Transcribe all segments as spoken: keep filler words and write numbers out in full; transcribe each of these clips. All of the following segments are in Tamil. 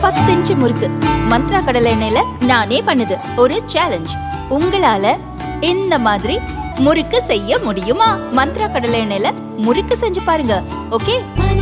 பத்து இன்ச்சு முறுக்கு மந்த்ரா கடலை எண்ணெயில நானே பண்ணுது ஒரு சேலஞ்ச். உங்களால இந்த மாதிரி முறுக்கு செய்ய முடியுமா? மந்த்ரா கடலை எண்ணெயில முறுக்கு செஞ்சு பாருங்க. ஓகே.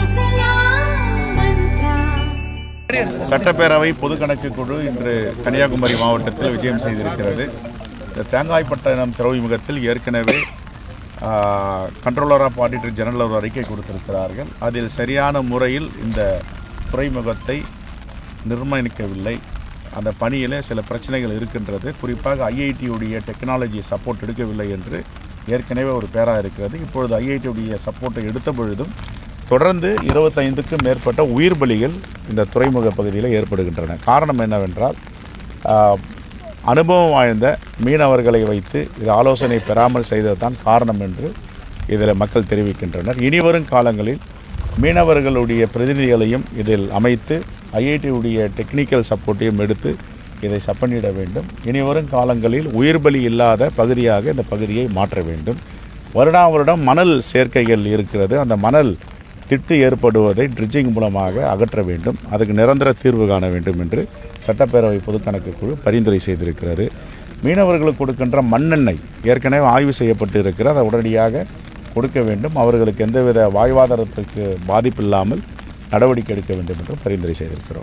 சட்டப்பேரவை பொதுக்கணக்கு குழு இன்று கன்னியாகுமரி மாவட்டத்தில் விஜயம் செய்திருக்கிறது. இந்த தேங்காய்பட்டணம் துறைமுகத்தில் ஏற்கனவே கண்ட்ரோலர் ஆஃப் ஆடிட்டர் ஜெனரல் ஒரு அறிக்கை கொடுத்திருக்கிறார்கள். அதில் சரியான முறையில் இந்த துறைமுகத்தை நிர்ணயிக்கவில்லை. அந்த பணியில் சில பிரச்சனைகள் இருக்கின்றது. குறிப்பாக ஐஐடியுடைய டெக்னாலஜி சப்போர்ட் எடுக்கவில்லை என்று ஏற்கனவே ஒரு பேரா இருக்கிறது. இப்பொழுது ஐஐடியுடைய சப்போர்ட்டை எடுத்த பொழுதும் தொடர்ந்து இருபத்தைந்துக்கும் மேற்பட்ட உயிர் பலிகள் இந்த துறைமுக பகுதியில் ஏற்படுகின்றன. காரணம் என்னவென்றால் அனுபவம் வாய்ந்த மீனவர்களை வைத்து இது ஆலோசனை பெறாமல் செய்ததுதான் காரணம் என்று இதில் மக்கள் தெரிவிக்கின்றனர். இனிவரும் காலங்களில் மீனவர்களுடைய பிரதிநிதிகளையும் இதில் அமைத்து ஐஐடியுடைய டெக்னிக்கல் சப்போர்ட்டையும் எடுத்து இதை சப்பனிட வேண்டும். இனிவரும் காலங்களில் உயிர் பலி இல்லாத பகுதியாக இந்த பகுதியை மாற்ற வேண்டும். வருடா வருடம் மணல் சேர்க்கைகள் இருக்கிறது. அந்த மணல் திட்டு ஏற்படுவதை ட்ரிட்ஜிங் மூலமாக அகற்ற வேண்டும். அதுக்கு நிரந்தர தீர்வு காண வேண்டும் என்று சட்டப்பேரவை பொதுக்கணக்கு குழு பரிந்துரை செய்திருக்கிறது. மீனவர்களுக்கு கொடுக்கின்ற மண்ணெண்ணெய் ஏற்கனவே ஆய்வு செய்யப்பட்டு இருக்கிறது. அதை உடனடியாக கொடுக்க வேண்டும். அவர்களுக்கு எந்தவித வாழ்வாதாரத்துக்கு பாதிப்பு இல்லாமல் நடவடிக்கை எடுக்க வேண்டும் என்று பரிந்துரை செய்திருக்கிறோம்.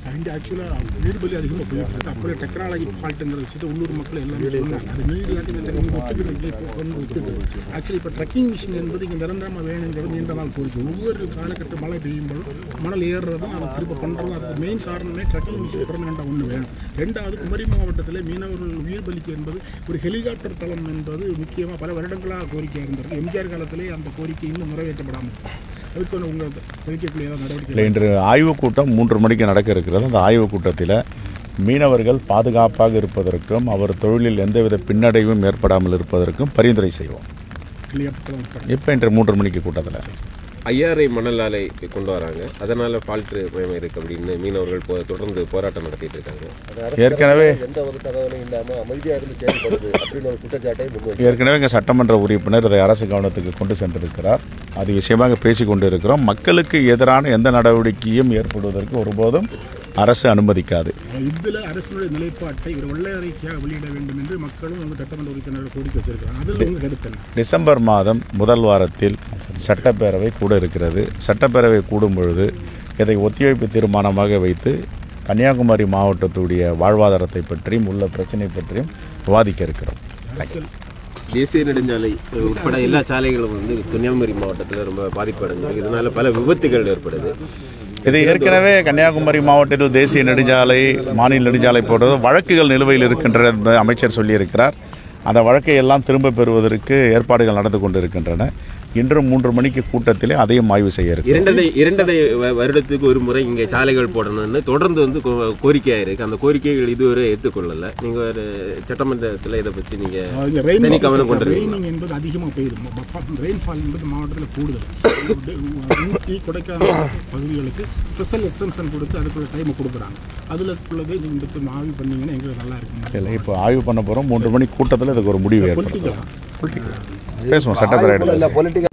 டெக்னாலஜி ஃபால்ட்டுங்கிற விஷயத்தை உள்ளூர் மக்கள் எல்லாமே சொன்னாங்க. அது ஆக்சுவலி இப்போ ட்ரக்கிங் மிஷின் என்பது இங்கே நிரந்தரமாக வேணுங்கிறது நீண்ட நாள் கோரிக்கை. ஒவ்வொரு காலகட்ட மழை பெய்யும் போதும் மணல் ஏறுறதும் அதை திரும்ப பண்ணுறதும் அதுக்கு மெயின் காரணமே ட்ரக்கிங் மிஷின் பெர்மனெண்டாக ஒன்று வேணும். ரெண்டாவது குமரி மாவட்டத்தில் மீனவர்கள் உயிர் பலிக்கு என்பது ஒரு ஹெலிகாப்டர் தளம் என்பது முக்கியமாக பல வருடங்களாக கோரிக்கையாக இருந்திருக்கு. எம்ஜிஆர் காலத்திலே அந்த கோரிக்கை இன்னும் நிறைவேற்றப்படாமல் அதுக்கு உங்கள் கோரிக்கைக்குள்ளே ஏதாவது நடவடிக்கை? இன்று ஆய்வுக் கூட்டம் மூன்று மணிக்கு நடக்க இருக்கிறது. அந்த ஆய்வுக் கூட்டத்தில் மீனவர்கள் பாதுகாப்பாக இருப்பதற்கும் அவர் தொழிலில் எந்தவித பின்னடைவும் ஏற்படாமல் இருப்பதற்கும் பரிந்துரை செய்வோம். இப்போ இன்று மூன்று மணிக்கு கூட்டத்தில் ஐயாரை மணல் ஆலை கொண்டு வராங்க, அதனால் ஃபால்ட்டு மயம் இருக்குது அப்படின்னு மீனவர்கள் போ தொடர்ந்து போராட்டம் நடத்திட்டு இருக்காங்க. ஏற்கனவே எந்த ஒரு தகவலும் இல்லாமல் அமைதியாக இருந்து செயல்படுது அப்படின்னு ஒரு குற்றச்சாட்டை ஏற்கனவே எங்கள் சட்டமன்ற உறுப்பினர் அதை அரசு கவனத்துக்கு கொண்டு சென்றிருக்கிறார். அது விஷயமாக பேசி கொண்டு இருக்கிறோம். மக்களுக்கு எதிரான எந்த நடவடிக்கையும் ஏற்படுவதற்கு ஒருபோதும் அரசு அனுமதிக்காது. இதில் அரசுடைய நிலைப்பாட்டை ஒரு வெள்ளை அறிக்கையாக வெளியிட வேண்டும் என்று மக்களும் உங்கள் சட்டமன்ற உறுப்பினர்கள் கோரிக்கை வச்சிருக்கிறாங்க. அதில் உங்கள் கருத்து என்ன? டிசம்பர் மாதம் முதல் வாரத்தில் சட்டப்பேரவை கூட இருக்கிறது. சட்டப்பேரவை கூடும் பொழுது இதை ஒத்திவைப்பு தீர்மானமாக வைத்து கன்னியாகுமரி மாவட்டத்துடைய வாழ்வாதாரத்தை பற்றியும் உள்ள பிரச்சனை பற்றியும் விவாதிக்க இருக்கிறோம். தேசிய நெடுஞ்சாலை உட்பட எல்லா சாலைகளும் வந்து கன்னியாகுமரி மாவட்டத்தில் ரொம்ப பாதிப்பு அடைஞ்சிருக்கு. இதனால் பல விபத்துகள் ஏற்படுது. இது ஏற்கனவே கன்னியாகுமரி மாவட்டத்தில் தேசிய நெடுஞ்சாலை மாநில நெடுஞ்சாலை போடுறது வழக்குகள் நிலுவையில் இருக்கின்ற அமைச்சர் சொல்லியிருக்கிறார். அந்த வழக்கை எல்லாம் திரும்ப பெறுவதற்கு ஏற்பாடுகள் நடந்து கொண்டிருக்கின்றன. இன்று மூன்று மணிக்கு கூட்டத்திலே அதையும் ஆய்வு செய்ய இருக்கு. இரண்டரை இரண்டரை வருடத்துக்கு ஒரு முறை இங்கே சாலைகள் போடணும்னு தொடர்ந்து வந்து கோரிக்கையாக இருக்குது. அந்த கோரிக்கைகள் இதுவரை ஏற்றுக்கொள்ளலை. நீங்கள் ஒரு சட்டமன்றத்தில் இதை பற்றி நீங்கள் கவனம் கொண்டு ரெயினிங் என்பது அதிகமாக பெய்யுது. ரெயின்ஃபால் என்பது மாவட்டத்தில் கூடுதல். ஊட்டி கொடைக்கானல் பகுதிகளுக்கு ஸ்பெஷல் எக்ஸம்ஷன் கொடுத்து அதுக்குள்ள டைமை கொடுக்குறாங்க. அதில் உள்ளதே நீங்கள் எடுத்து ஆய்வு பண்ணீங்கன்னா எங்களுக்கு நல்லா இருக்கும். இல்லை, இப்போ ஆய்வு பண்ண போகிறோம். மூன்று மணி கூட்டத்தில் இதுக்கு ஒரு முடிவு ஏற்படுத்தலாம். பேசுவோம். சட்டப்பேரவை